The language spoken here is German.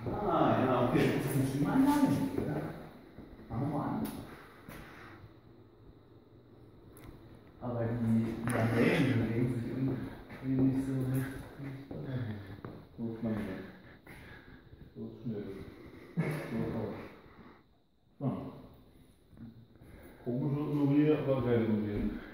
Ah, ja, okay. Das ist eine Klimaanlage, oder? Machen wir mal an. Aber die Lamellen bewegen sich irgendwie nicht so richtig. So ist man nicht. So schnell. So aus. So. Komische Immobilie, aber geile Immobilien.